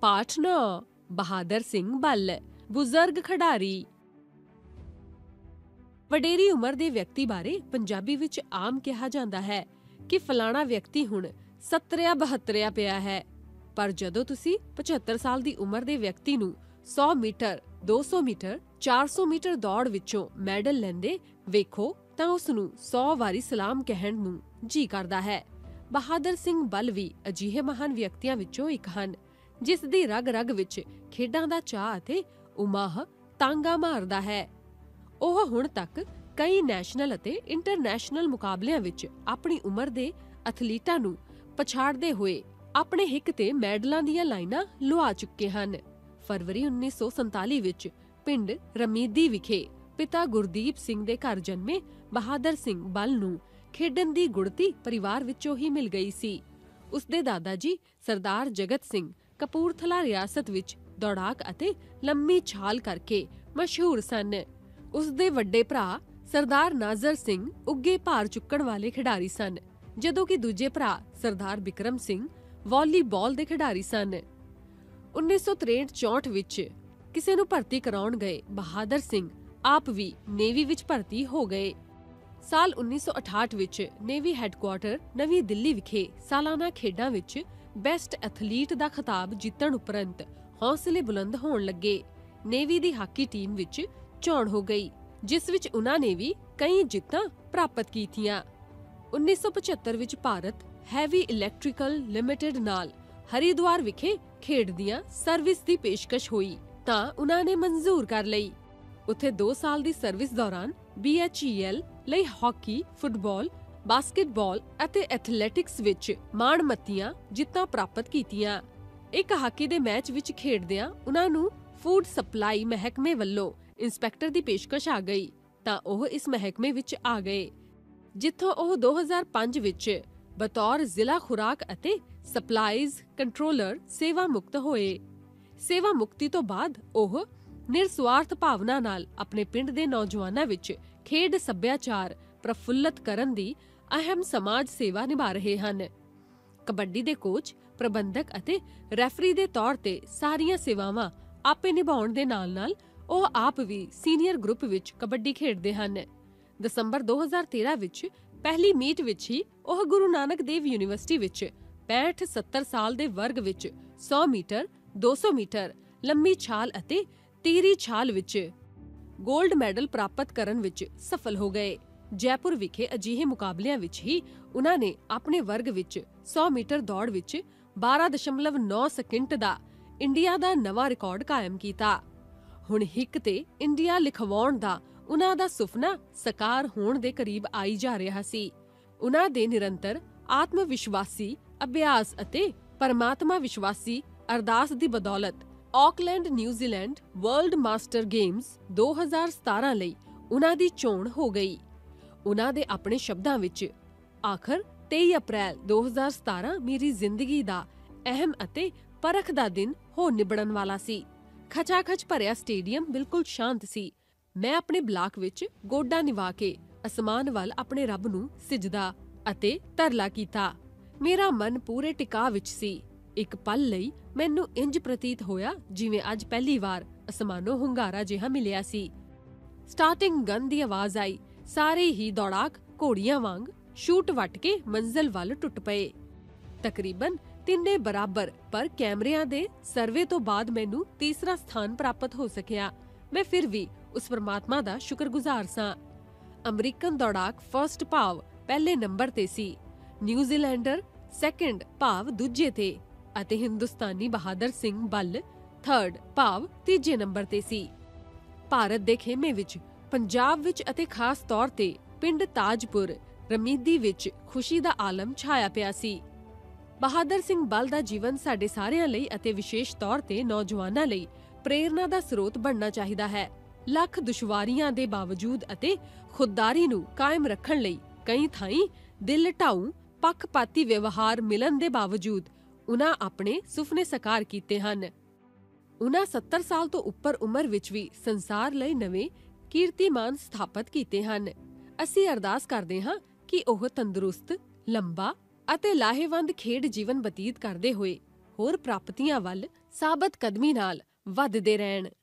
ਪਾਠ 9 ਬਹਾਦਰ ਸਿੰਘ ਬੱਲ ਬਜ਼ੁਰਗ ਖਿਡਾਰੀ। ਵਡੇਰੀ ਉਮਰ ਦੇ ਵਿਅਕਤੀ ਬਾਰੇ ਪੰਜਾਬੀ ਵਿੱਚ ਆਮ ਕਿਹਾ ਜਾਂਦਾ ਹੈ ਕਿ ਫਲਾਣਾ ਵਿਅਕਤੀ ਹੁਣ 70-72 ਪਿਆ ਹੈ, ਪਰ ਜਦੋਂ ਤੁਸੀਂ 75 ਸਾਲ ਦੀ ਉਮਰ ਦੇ ਵਿਅਕਤੀ ਨੂੰ 100 ਮੀਟਰ, 200 ਮੀਟਰ, 400 ਮੀਟਰ ਦੌੜ ਵਿੱਚੋਂ ਮੈਡਲ ਲੈਂਦੇ ਵੇਖੋ ਤਾਂ ਉਸ ਨੂੰ 100 ਵਾਰੀ ਸਲਾਮ ਕਹਿਣ ਨੂੰ ਜੀ ਕਰਦਾ ਹੈ। ਬਹਾਦਰ ਸਿੰਘ ਬੱਲ ਵੀ ਅਜਿਹੇ ਮਹਾਨ ਵਿਅਕਤੀਆਂ ਵਿੱਚੋਂ ਇੱਕ ਹਨ ਜਿਸ ਦੀ ਰਗ-ਰਗ ਵਿੱਚ ਖੇਡਾਂ ਦਾ ਚਾਅ ਅਤੇ ਉਮਾਹ ਤਾਂਗਾ ਮਾਰਦਾ ਹੈ। ਉਹ ਹੁਣ ਤੱਕ ਕਈ ਨੈਸ਼ਨਲ ਅਤੇ ਇੰਟਰਨੈਸ਼ਨਲ ਮੁਕਾਬਲਿਆਂ ਵਿੱਚ ਆਪਣੀ ਉਮਰ ਦੇ ਐਥਲੀਟਾਂ ਨੂੰ ਪਛਾੜਦੇ ਹੋਏ ਆਪਣੇ ਹਿੱਕ ਤੇ ਮੈਡਲਾਂ ਦੀਆਂ ਲਾਈਨਾਂ ਲੁਆ ਚੁੱਕੇ ਹਨ। ਫਰਵਰੀ 1947 ਵਿੱਚ ਪਿੰਡ ਰਮੀਦੀ ਵਿਖੇ ਪਿਤਾ ਗੁਰਦੀਪ ਸਿੰਘ ਦੇ ਘਰ ਜਨਮੇ ਬਹਾਦਰ ਸਿੰਘ ਬੱਲ ਨੂੰ ਖੇਡਣ ਦੀ ਗੁੜਤੀ ਪਰਿਵਾਰ ਵਿੱਚੋਂ ਹੀ ਮਿਲ ਗਈ ਸੀ। ਉਸਦੇ ਦਾਦਾ ਜੀ ਸਰਦਾਰ ਜਗਤ ਸਿੰਘ ਕਪੂਰਥਲਾ ਰਿਆਸਤ ਵਿੱਚ ਦੌੜਾਕ ਅਤੇ ਲੰਮੀ ਛਾਲ ਕਰਕੇ ਮਸ਼ਹੂਰ ਸਨ। ਉਸਦੇ ਵੱਡੇ ਭਰਾ ਸਰਦਾਰ ਨਾਜ਼ਰ ਸਿੰਘ ਉੱਗੇ ਭਾਰ ਚੁੱਕਣ ਵਾਲੇ ਖਿਡਾਰੀ ਸਨ, ਜਦੋਂ ਕਿ ਦੂਜੇ ਭਰਾ ਸਰਦਾਰ ਬਿਕਰਮ ਸਿੰਘ ਵਾਲੀਬਾਲ ਦੇ ਖਿਡਾਰੀ ਸਨ। 1963-64 ਵਿੱਚ ਕਿਸੇ ਨੂੰ ਭਰਤੀ ਕਰਾਉਣ ਗਏ ਬਹਾਦਰ ਸਿੰਘ ਆਪ ਵੀ ਨੇਵੀ ਵਿੱਚ ਭਰਤੀ ਹੋ ਗਏ। ਸਾਲ 1968 ਵਿੱਚ ਨੇਵੀ ਹੈੱਡਕੁਆਰਟਰ ਨਵੀਂ ਦਿੱਲੀ ਵਿਖੇ ਸਾਲਾਨਾ ਖੇਡਾਂ ਵਿੱਚ ਬੈਸਟ ਐਥਲੀਟ ਦਾ ਖਿਤਾਬ ਜਿੱਤਣ ਉਪਰੰਤ ਹੌਸਲੇ ਬੁਲੰਦ ਹੋਣ ਲੱਗੇ। ਨੇਵੀ ਦੀ ਹਾਕੀ ਟੀਮ ਵਿੱਚ ਚੋਣ ਹੋ ਗਈ, ਜਿਸ ਵਿੱਚ ਉਨ੍ਹਾਂ ਨੇ ਵੀ ਕਈ ਜਿੱਤਾਂ ਪ੍ਰਾਪਤ ਕੀਤੀਆਂ। 1975 ਵਿੱਚ ਭਾਰਤ ਹੈਵੀ ਇਲੈਕਟ੍ਰੀਕਲ ਲਿਮਟਿਡ ਨਾਲ ਹਰਿਦੁਆਰ ਵਿਖੇ ਖੇਡ ਦੀਆਂ ਸਰਵਿਸ ਦੀ ਪੇਸ਼ਕਸ਼ ਹੋਈ ਤਾਂ ਉਨ੍ਹਾਂ ਨੇ ਮਨਜ਼ੂਰ ਕਰ ਲਈ। ਉੱਥੇ 2 ਸਾਲ ਦੀ ਸਰਵਿਸ ਦੌਰਾਨ BHEL ਲਈ ਹਾਕੀ, ਫੁੱਟਬਾਲ, ਬਾਸਕਟਬਾਲ ਅਤੇ ਐਥਲੈਟਿਕਸ ਵਿੱਚ ਮਾਣਮੱਤੀਆਂ ਜਿੱਤਾਂ ਪ੍ਰਾਪਤ ਕੀਤੀਆਂ। ਇੱਕ ਹਾਕੀ ਦੇ ਮੈਚ ਵਿੱਚ ਖੇਡਦਿਆਂ ਉਨ੍ਹਾਂ ਨੂੰ ਫੂਡ ਸਪਲਾਈ ਮਹਿਕਮੇ ਵੱਲੋਂ ਇੰਸਪੈਕਟਰ ਦੀ ਪੇਸ਼ਕਸ਼ ਆ ਗਈ ਤਾਂ ਉਹ ਇਸ ਮਹਿਕਮੇ ਵਿੱਚ ਆ ਗਏ, ਜਿੱਥੋਂ ਉਹ 2005 ਵਿੱਚ ਬਤੌਰ ਜ਼ਿਲ੍ਹਾ ਖੁਰਾਕ ਅਤੇ ਸਪਲਾਈਜ਼ ਕੰਟਰੋਲਰ ਸੇਵਾ ਮੁਕਤ ਹੋਏ। ਸੇਵਾ ਮੁਕਤੀ ਤੋਂ ਬਾਅਦ ਉਹ ਨਿਰਸੁਆਰਥ ਭਾਵਨਾ ਨਾਲ ਆਪਣੇ ਪਿੰਡ ਦੇ ਨੌਜਵਾਨਾਂ ਵਿੱਚ ਖੇਡ ਸੱਭਿਆਚਾਰ ਪ੍ਰਫੁੱਲਤ ਕਰਨ ਦੀ ਅਹਿਮ ਸਮਾਜ ਸੇਵਾ ਨਿਭਾ ਰਹੇ ਹਨ। ਕਬੱਡੀ ਦੇ ਕੋਚ, ਪ੍ਰਬੰਧਕ ਅਤੇ ਰੈਫਰੀ ਦੇ ਤੌਰ ਤੇ ਸਾਰੀਆਂ ਸੇਵਾਵਾਂ ਆਪੇ ਨਿਭਾਉਣ ਦੇ ਨਾਲ-ਨਾਲ ਉਹ ਆਪ ਵੀ ਸੀਨੀਅਰ ਗਰੁੱਪ ਵਿੱਚ ਕਬੱਡੀ ਖੇਡਦੇ ਹਨ। ਦਸੰਬਰ 2013 ਵਿੱਚ ਪਹਿਲੀ ਮੀਟ ਵਿੱਚ ਹੀ ਉਹ ਗੁਰੂ ਨਾਨਕ ਦੇਵ ਯੂਨੀਵਰਸਿਟੀ ਵਿੱਚ 65-70 ਸਾਲ ਦੇ ਵਰਗ ਵਿੱਚ 100 ਮੀਟਰ, 200 ਮੀਟਰ, ਲੰਮੀ ਛਾਲ ਅਤੇ ਤੀਰੀ ਛਾਲ ਵਿੱਚ ਗੋਲਡ ਮੈਡਲ ਪ੍ਰਾਪਤ ਕਰਨ ਵਿੱਚ ਸਫਲ ਹੋ ਗਏ। ਜੈਪੁਰ ਵਿਖੇ ਅਜਿਹੇ ਮੁਕਾਬਲਿਆਂ ਵਿੱਚ ਹੀ ਉਨ੍ਹਾਂ ਨੇ ਆਪਣੇ ਵਰਗ ਵਿੱਚ 100 ਮੀਟਰ ਦੌੜ ਵਿੱਚ 12.9 ਸਕਿੰਟ ਦਾ ਇੰਡੀਆ ਦਾ ਨਵਾਂ ਰਿਕਾਰਡ ਕਾਇਮ ਕੀਤਾ। ਹੁਣ ਹਿੱਕ ਤੇ ਇੰਡੀਆ ਲਿਖਵਾਉਣ ਦਾ ਉਨ੍ਹਾਂ ਦਾ ਸੁਪਨਾ ਸਾਕਾਰ ਹੋਣ ਦੇ ਕਰੀਬ ਆਈ ਜਾ ਰਿਹਾ ਸੀ। ਉਨ੍ਹਾਂ ਦੇ ਨਿਰੰਤਰ ਆਤਮ ਵਿਸ਼ਵਾਸੀ ਅਭਿਆਸ ਅਤੇ ਪਰਮਾਤਮਾ ਵਿਸ਼ਵਾਸੀ ਅਰਦਾਸ ਦੀ ਬਦੌਲਤ Auckland New Zealand World Master Games 2017 ਲਈ ਉਨ੍ਹਾਂ ਦੀ ਚੋਣ ਹੋ ਗਈ। ਉਨ੍ਹਾਂ ਦੇ ਆਪਣੇ ਸ਼ਬਦਾਂ ਵਿੱਚ, ਆਖਰ 23 ਅਪ੍ਰੈਲ 2017 ਮੇਰੀ ਜ਼ਿੰਦਗੀ ਦਾ ਅਹਿਮ ਅਤੇ ਪਰਖ ਦਾ ਦਿਨ ਹੋ ਨਿਬੜਨ ਵਾਲਾ ਸੀ। ਖਚਾਖਚ ਭਰਿਆ ਸਟੇਡੀਅਮ ਬਿਲਕੁਲ ਸ਼ਾਂਤ ਸੀ। ਮੈਂ ਆਪਣੇ ਬਲਾਕ ਵਿੱਚ ਗੋਡਾ ਨਿਵਾ ਕੇ ਅਸਮਾਨ ਵੱਲ ਆਪਣੇ ਰੱਬ ਨੂੰ ਸਿਜਦਾ ਅਤੇ ਤਰਲਾ ਕੀਤਾ। ਮੇਰਾ ਮਨ ਪੂਰੇ ਟਿਕਾਅ ਵਿੱਚ ਸੀ। ਇੱਕ ਪਲ ਲਈ ਮੈਨੂੰ ਇੰਜ ਪ੍ਰਤੀਤ ਹੋਇਆ ਜਿਵੇਂ ਅੱਜ ਪਹਿਲੀ ਵਾਰ ਅਸਮਾਨੋਂ ਹੁੰਗਾਰਾ ਜਿਹਾ ਮਿਲਿਆ ਸੀ। ਸਟਾਰਟਿੰਗ ਗਨ ਦੀ ਆਵਾਜ਼ ਆਈ। ਸਾਰੇ ਹੀ ਦੌੜਾਕ ਘੋੜੀਆਂ ਵਾਂਗ ਸ਼ੂਟ ਵੱਟ ਕੇ ਮੰਜ਼ਿਲ ਵੱਲ ਟੁੱਟ ਪਏ। ਤਕਰੀਬਨ ਤਿੰਨੇ ਬਰਾਬਰ, ਪਰ ਕੈਮਰਿਆਂ ਦੇ ਸਰਵੇ ਤੋਂ ਬਾਅਦ ਮੈਨੂੰ ਤੀਸਰਾ ਸਥਾਨ ਪ੍ਰਾਪਤ ਹੋ ਸਕਿਆ। ਮੈਂ ਫਿਰ ਵੀ ਉਸ ਪਰਮਾਤਮਾ ਦਾ ਸ਼ੁਕਰਗੁਜ਼ਾਰ ਸਾਂ। ਅਮਰੀਕਨ ਦੌੜਾਕ ਫਰਸਟ ਭਾਵ ਪਹਿਲੇ ਨੰਬਰ ਤੇ ਸੀ, ਨਿਊਜ਼ੀਲੈਂਡਰ ਸੈਕੰਡ ਭਾਵ ਦੂਜੇ ਤੇ ਅਤੇ ਹਿੰਦੁਸਤਾਨੀ ਬਹਾਦਰ ਸਿੰਘ ਬੱਲ ਥਰਡ ਭਾਵ ਤੀਜੇ ਨੰਬਰ ਤੇ ਸੀ। ਭਾਰਤ ਦੇ ਖੇਮੇ ਵਿੱਚ, ਪੰਜਾਬ ਵਿੱਚ ਅਤੇ ਖਾਸ ਤੌਰ ਤੇ ਪਿੰਡ ਤਾਜਪੁਰ ਰਮੀਦੀ ਵਿੱਚ ਖੁਸ਼ੀ ਦਾ ਆਲਮ ਛਾਇਆ ਪਿਆ ਸੀ। ਬਹਾਦਰ ਸਿੰਘ ਬੱਲ ਦਾ ਜੀਵਨ ਸਾਡੇ ਸਾਰਿਆਂ ਲਈ ਅਤੇ ਵਿਸ਼ੇਸ਼ ਤੌਰ ਤੇ ਨੌਜਵਾਨਾਂ ਲਈ ਪ੍ਰੇਰਨਾ ਦਾ ਸਰੋਤ ਬਣਨਾ ਚਾਹੀਦਾ ਹੈ। ਲੱਖ ਦੁਸ਼ਵਾਰੀਆਂ ਦੇ ਬਾਵਜੂਦ ਅਤੇ ਖੁਦਦਾਰੀ ਨੂੰ ਕਾਇਮ ਰੱਖਣ ਲਈ ਕਈ ਥਾਈਂ ਦਿਲ ਢਾਊ ਪੱਖਪਾਤੀ ਵਿਵਹਾਰ ਮਿਲਣ ਦੇ ਬਾਵਜੂਦ ਉਨ੍ਹਾਂ ਆਪਣੇ ਸੁਪਨੇ ਸਾਕਾਰ ਕੀਤੇ ਹਨ। ਉਨ੍ਹਾਂ 70 ਸਾਲ ਤੋਂ ਉੱਪਰ ਉਮਰ ਵਿੱਚ ਵੀ ਸੰਸਾਰ ਲਈ ਨਵੇਂ ਕੀਰਤੀਮਾਨ ਸਥਾਪਿਤ ਕੀਤੇ ਹਨ। ਅਸੀਂ ਅਰਦਾਸ ਕਰਦੇ ਹਾਂ ਕਿ ਉਹ ਤੰਦਰੁਸਤ, ਲੰਬਾ ਅਤੇ ਲਾਹੇਵੰਦ ਖੇਡ ਜੀਵਨ ਬਤੀਤ ਕਰਦੇ ਹੋਏ ਹੋਰ ਪ੍ਰਾਪਤੀਆਂ ਵੱਲ ਸਾਬਤ ਕਦਮੀ ਨਾਲ ਵਧਦੇ ਰਹਿਣ।